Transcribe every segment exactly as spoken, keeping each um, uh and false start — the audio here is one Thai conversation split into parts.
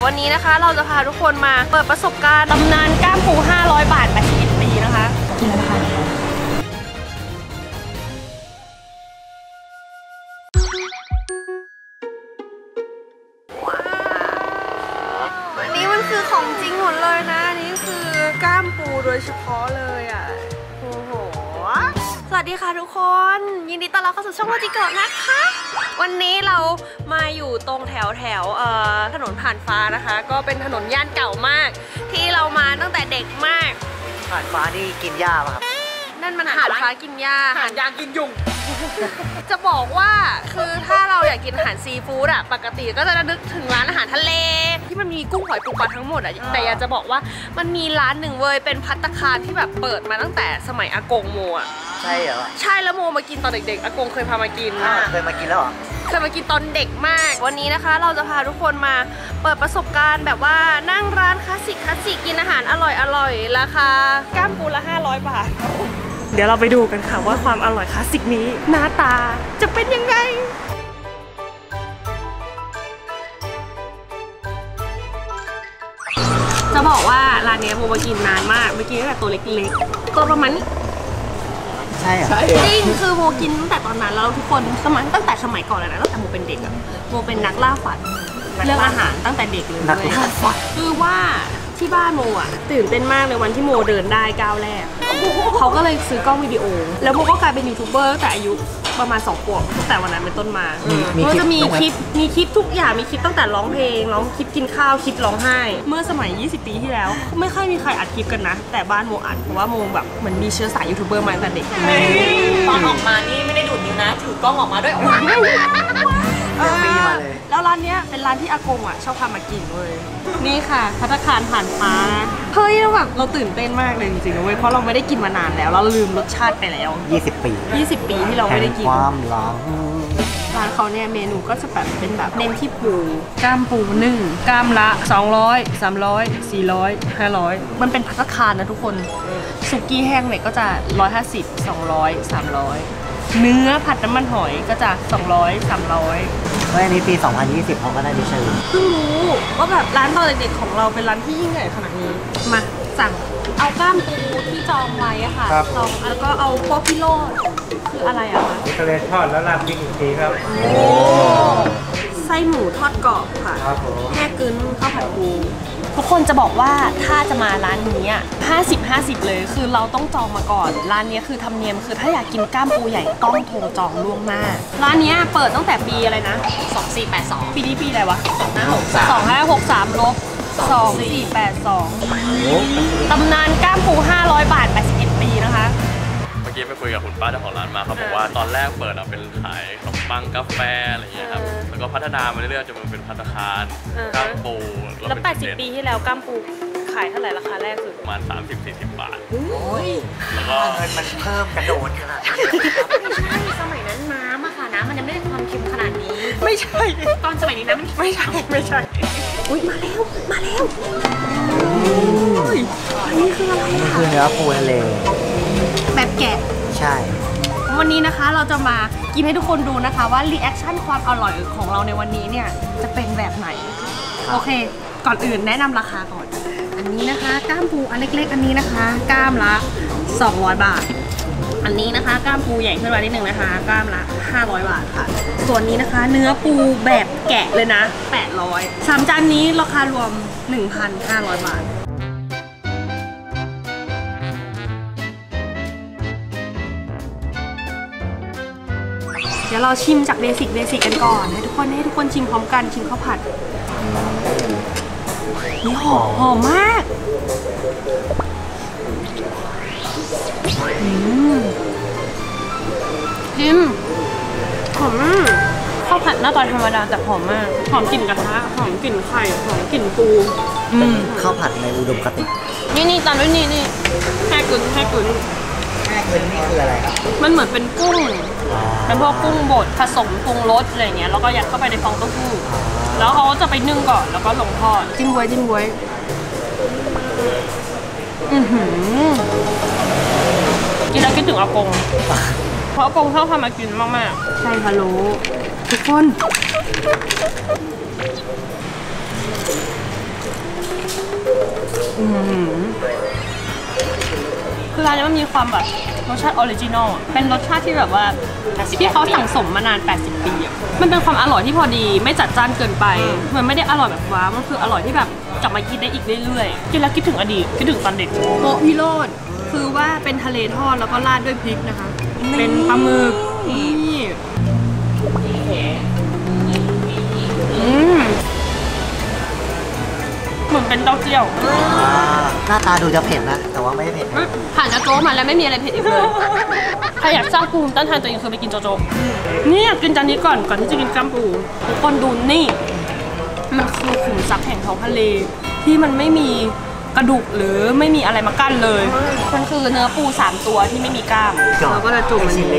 วันนี้นะคะเราจะพาทุกคนมาเปิดประสบการณ์ตำนานก้ามปูห้าร้อยบาทแปดสิบเอ็ดปีนะคะกินแล้วนะคะอันนี้มันคือของจริงหมดเลยนะนี่คือก้ามปูโดยเฉพาะเลยอ่ะโอ้โหสวัสดีค่ะทุกคนยินดีต้อนรับเข้าสู่ช่องโมจิเกะนะคะวันนี้เรามาอยู่ตรงแถวแถวเอ่อถนนผ่านฟ้านะคะก็เป็นถนนย่านเก่ามากที่เรามาตั้งแต่เด็กมากผ่านฟ้านี่กินหญ้าป่ะครับนั่นมันหาดฟ้ากินหญ้าหาดยางกินยุงจะบอกว่าคือถ้าเราอยากกินอาหารซีฟู้ดอะปกติก็จะนึกถึงร้านอาหารทะเลที่มันมีกุ้งหอยปูปลาทั้งหมดอะแต่อยากจะบอกว่ามันมีร้านหนึ่งเว้ยเป็นภัตตาคารที่แบบเปิดมาตั้งแต่สมัยอากงโมอะใช่เหรอใช่แล้วโมมากินตอนเด็กๆอากงเคยพามากินเคยมากินแล้วเหรอเคยมากินตอนเด็กมากวันนี้นะคะเราจะพาทุกคนมาเปิดประสบการณ์แบบว่านั่งร้านคลาสสิกคลาสสิกกินอาหารอร่อยอร่อยราคาก้ามปูละห้าร้อยบาทเดี๋ยวเราไปดูกันค่ะว่าความอร่อยคลาสสิกนี้หน้าตาจะเป็นยังไงจะบอกว่าร้านนี้โมมากินนานมากเมื่อกี้ตั้งแต่ตัวเล็กๆตัวประมาณนี้ใช่ใช่จริงคือโมกินตั้งแต่ตอนนั้นแล้วทุกคนสมัยตั้งแต่สมัยก่อนเลยนะตั้งแต่โมเป็นเด็กอะโมเป็นนักล่าฝันเรื่องอาหารตั้งแต่เด็กเลยคือว่าที่บ้านโมอ่ะตื่นเต้นมากเลยวันที่โมเดินได้ก้าวแรกเขาก็เลยซื้อกล้องวิดีโอแล้วโมก็กลายเป็นยูทูบเบอร์ตั้งแต่อายุประมาณสองขวบแต่วันนั้นเป็นต้นมาโมจะมีคลิปมีคลิปทุกอย่างมีคลิปตั้งแต่ร้องเพลงร้องคลิปกินข้าวคลิปร้องไห้เมื่อสมัยยี่สิบปีที่แล้วไม่ค่อยมีใครอัดคลิปกันนะแต่บ้านโมอัดเพราะว่าโมแบบเหมือนมีเชื้อสายยูทูบเบอร์มาตั้งแต่เด็กตอนออกมานี่ไม่ได้ดูดนิ้วนะถือกล้องออกมาด้วยแล้วร้านเนี้ยเป็นร้านที่อากงอ่ะชอบพามากินเลยนี่ค่ะภัตตาคารผ่านฟ้าเฮ้ยเราแบบเราตื่นเต้นมากเลยจริงๆเว้ยเพราะเราไม่ได้กินมานานแล้วเราลืมรสชาติไปแล้วยี่สิบปียี่สิบปีที่เราไม่ได้กินความหลังร้านเขาเนี่ยเมนูก็จะแบบเป็นแบบเน้นที่ปูก้ามปูนึ่งก้ามละสองร้อย สามร้อย สี่ร้อย ห้าร้อยมันเป็นภัตตาคารนะทุกคนสุกี้แห้งเนี่ยก็จะหนึ่งร้อยห้าสิบ สองร้อย สามร้อยเนื้อผัดน้ำมันหอยก็จะสองร้อย สามร้อยเฮ้ยอันนี้ปีสองพันยี่สิบเขาก็ได้ดิฉันเพิ่งรู้ว่าแบบร้านตอนเด็กๆของเราเป็นร้านที่ยิ่งใหญ่ขนาดนี้มาสั่งเอาก้ามปูที่จองไว้อะค่ะลองแล้วก็เอาโปกิโลคืออะไรอะคะทะเลทอดแล้วราดพริกอีกทีครับโอ้ไส้หมูทอดกรอบค่ะแค่กึ้นข้าวผัดปูทุกคนจะบอกว่าถ้าจะมาร้านนี้อ่ะห้าสิบ ห้าสิบเลยคือเราต้องจองมาก่อนร้านนี้คือธรรมเนียมคือถ้าอยากกินก้ามปูใหญ่ต้องโทรจองล่วงหน้าร้านนี้เปิดตั้งแต่ปีอะไรนะสองสี่แปดสองปีนี้ปีอะไรวะสองห้าหกสามสองห้าหกสามลบสองสี่แปดสองตำนานก้ามปูห้าร้อยบาทแปดสิบเอ็ดปีนะคะเมื่อกี้ไปคุยกับคุณป้าเจ้าของร้านมาเขาบอกว่าตอนแรกเปิดเป็นขายขนมปังกาแฟอะไรอย่างเงี้ยครับแล้วก็พัฒนามาเรื่อยๆจนมันเป็นภัตตาคารก้ามปูแล้วแปดสิบปีที่แล้วก้ามปูขายเท่าไหร่ราคาแรกสุดประมาณ สามสิบ สี่สิบ บาทแล้วก็เงินมันเพิ่มกระโดดขนาดนี้ไม่ใช่สมัยนั้นน้ำอะค่ะน้ำมันยังไม่ได้ความเค็มขนาดนี้ไม่ใช่ตอนสมัยนี้น้ำมันไม่ใช่ไม่ใช่อุ้ยมาแล้วมาแล้วอันนี้คืออะไรนี่คือเนื้อปูทะเลแบบแกะใช่วันนี้นะคะเราจะมากินให้ทุกคนดูนะคะว่ารีแอคชั่นความอร่อยของเราในวันนี้เนี่ยจะเป็นแบบไหนโอเคก่อนอื่นแนะนำราคาก่อนอันนี้นะคะก้ามปูอันเล็กๆอันนี้นะคะก้ามละสองร้อยบาทอันนี้นะคะก้ามปูใหญ่ขึ้นมานิดนึงนะคะก้ามละห้าร้อยบาทค่ะส่วนนี้นะคะเนื้อปูแบบแกะเลยนะแปดร้อยสามจานนี้ราคารวม หนึ่งพันห้าร้อย บาทเดี๋ยวเราชิมจากเบสิกเบสิกกันก่อนให้ทุกคนให้ทุกคนชิมพร้อมกันชิมข้าวผัดนี่หอมหอมมากชิมหอมมากข้าวผัดหน้าตาธรรมดาแต่หอมมากหอมกลิ่นกระทะหอมกลิ่นไข่หอมกลิ่นปูข้าวผัดในอุดมคตินี่นี่ตามด้วยนี่นี่แค่กึ่นแค่กึ่นแค่กึ่นนี่คืออะไรครับมันเหมือนเป็นกุ้งเป็นพวกกุ้งบดผสมปรุงรสอะไรเงี้ยแล้วก็ยัดเข้าไปในฟองเต้าหู้แล้วเขาจะไปนึ่งก่อนแล้วก็ลงทอดจิ้มไว้จิ้มไว้อือหือกินแล้วคิดถึงอากงเพราะอากงชอบทำมากินมากๆใช่พะโล้ทุกคนคือร้านนี้มันมีความแบบรสชาติออริจินอลเป็นรสชาติที่แบบว่าที่เขาสั่งสมมานานแปดสิบปีอ่ะมันเป็นความอร่อยที่พอดีไม่จัดจ้านเกินไปมันไม่ได้อร่อยแบบว้ามันคืออร่อยที่แบบกลับมากินได้อีกเรื่อยๆกินแล้วคิดถึงอดีตคิดถึงตอนเด็กโมพิโรธคือว่าเป็นทะเลทอดแล้วก็ราดด้วยพริกนะคะเป็นปลาหมึกนี่อืมเหมือนเป็นเต้าเจี้ยวหน้าตาดูจะเผ็ดนะแต่ว่าไม่ได้เผ็ดผ่านจากโจ๊กมาแล้วไม่มีอะไรเผ็ดอีกเลยใครอยากสร้างภูมิต้านทานตัวเองคือไปกินโจ๊กนี่อยากกินจานนี้ก่อนก่อนที่จะกินกล้ามปูทุกคนดูนี่มันคือขุมทรัพย์แห่งท้องทะเลที่มันไม่มีกระดูกหรือไม่มีอะไรมากั้นเลยมันคือเนื้อปูสามตัวที่ไม่มีกล้ามเราก็จะจุ่มมันนี้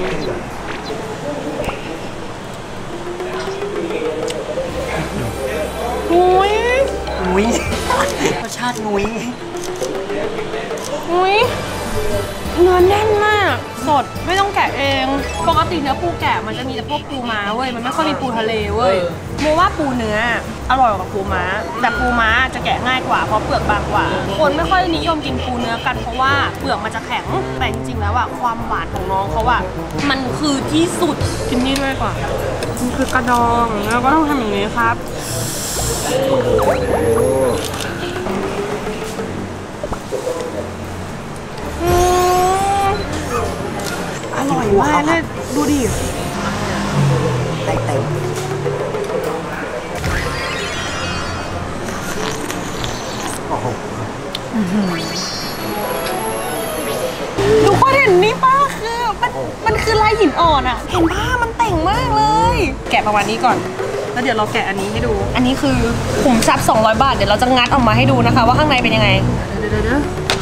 งุ้ยงุ้ยรสชาติงุ้ยงุ้ยเนื้อแน่นมากสดไม่ต้องแกะเองปกติเนื้อปูแกะมันจะมีแต่พวกปูม้าเว้ยมันไม่ค่อยมีปูทะเลเว้ยโมว่าปูเนื้ออร่อยกว่าปูม้าแต่ปูม้าจะแกะง่ายกว่าเพราะเปลือกบางกว่าคนไม่ค่อยนิยมกินปูเนื้อกันเพราะว่าเปลือกมันจะแข็งแต่จริงๆแล้วอะความหวานของน้องเขาอะมันคือที่สุดกินนี่ด้วยกว่ามันคือกระดองแล้วก็ต้องทำอย่างนี้ครับอร่อยมากเลยดูดิได้เต็มโอ้โหทุกคนเห็นนี่ป้าคือมันมันคือลายหินอ่อนอ่ะเห็นผ้ามันแต่งมากเลยแกะประมาณนี้ก่อนแล้วเดี๋ยวเราแกะอันนี้ให้ดูอันนี้คือขุมทรัพย์สองร้อยบาทเดี๋ยวเราจะงัดออกมาให้ดูนะคะว่าข้างในเป็นยังไงเดี๋ยวเดี๋ยวเดี๋ยว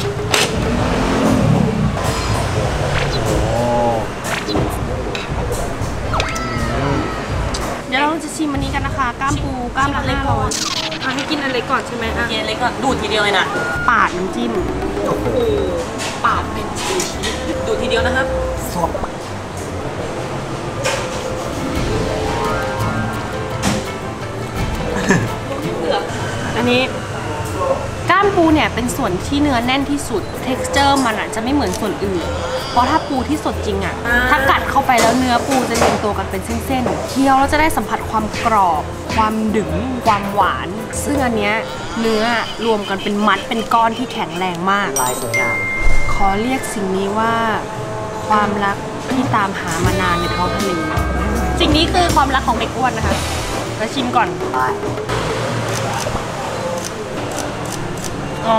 เดี๋ยวเราจะชิมอันนี้กันนะคะก้ามปูก้ามละห้าร้อยอ่ะให้กินอันเล็กก่อนใช่ไหมอ่ะกินอันเล็กก่อนดูดทีเดียวเลยนะปาดน้ำจิ้มโอ้โหปาดเป็นชิ้นดูดทีเดียวนะครับสดอันนี้ก้ามปูเนี่ยเป็นส่วนที่เนื้อแน่นที่สุด texture มันอ่ะจะไม่เหมือนส่วนอื่นเพราะถ้าปูที่สดจริงอ่ะถ้ากัดเข้าไปแล้วเนื้อปูจะเรียงตัวกันเป็นเส้นๆเคี้ยวแล้วจะได้สัมผัสความกรอบความดึงความหวานซึ่งอันเนี้ยเนื้อรวมกันเป็นมัดเป็นก้อนที่แข็งแรงมากลายสวยงามขอเรียกสิ่งนี้ว่าความรักที่ตามหามานานในท้องทะเลสิ่งนี้คือความรักของเด็กอ้วนนะคะแล้วชิมก่อนอ๋อ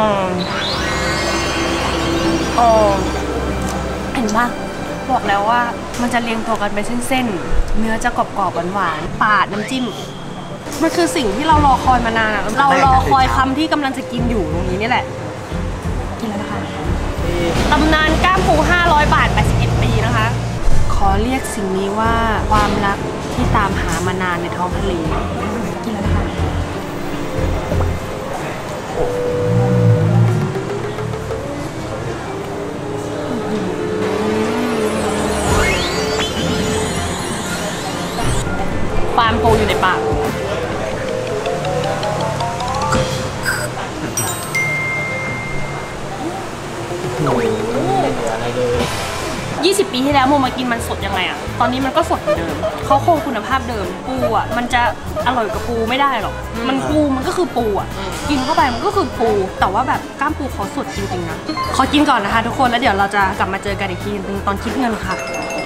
อ๋อเห็นปะบอกแล้วว่ามันจะเรียงตัวกันเป็นเส้นๆเนื้อจะกรอบๆหวานๆปาดน้ำจิ้มมันคือสิ่งที่เรารอคอยมานานเรารอคอยคำที่กำลังจะกินอยู่ตรงนี้นี่แหละกินแล้วนะคะตำนานก้ามปูห้าร้อยบาทแปดสิบเอ็ดปีนะคะขอเรียกสิ่งนี้ว่าความรักที่ตามหามานานในท้องทะเลกินแล้วนะคะปลาปูอยู่ในปากยี่สิบปีที่แล้วโมมากินมันสดยังไงอะตอนนี้มันก็สดเหมือนเดิมเขาคงคุณภาพเดิมปูอะมันจะอร่อยกับปูไม่ได้หรอกมันปูมันก็คือปูอะกินเข้าไปมันก็คือปูแต่ว่าแบบก้ามปูเขาสดจริงๆนะขอกินก่อนนะคะทุกคนแล้วเดี๋ยวเราจะกลับมาเจอกันอีกทีนึงตอนคิดเงินค่ะ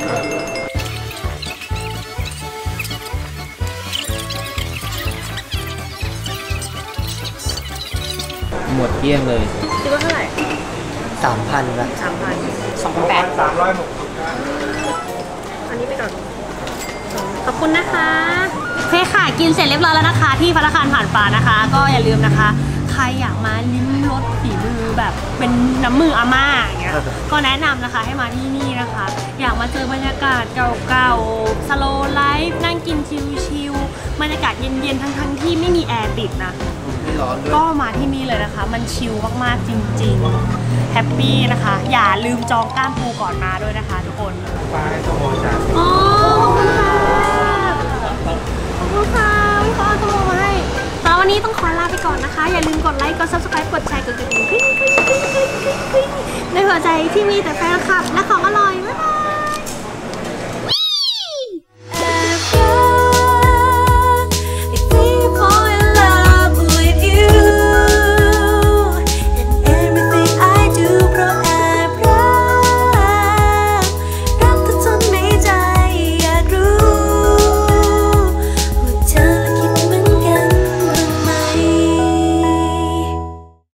หมดเกลี้ยงเลยคิดว่าเท่าไหร่สามพันละสามพันสองพันแปดสามร้อยหกอันนี้ไปก่อนขอบคุณนะคะโอเคค่ะกินเสร็จเรียบร้อยแล้วนะคะที่ภัตตาคารผ่านฟ้านะคะก็อย่าลืมนะคะใครอยากมาลิ้มรสฝีมือแบบเป็นน้ำมืออาม่าอย่างเงี้ยก็แนะนำนะคะให้มาที่นี่นะคะอยากมาเจอบรรยากาศเก่าๆสโลว์ไลฟ์นั่งกินชิลๆบรรยากาศเย็นๆทั้งๆที่ไม่มีแอร์ติดนะก็มาที่นี่เลยนะคะมันชิลมากๆจริงๆแฮปปี้นะคะอย่าลืมจองก้ามปูก่อนมาด้วยนะคะทุกคนปลาให้สมองจานอ๋อขอบคุณค่ะขอบคุณค่ะพี่เขาเอาตัวมาให้ตอนวันนี้ต้องขอลาไปก่อนนะคะอย่าลืมกดไลค์กด ซับสไครบ์ กดแชร์กดกระดิ่งหัวใจที่มีแต่แฟนคลับและของอร่อย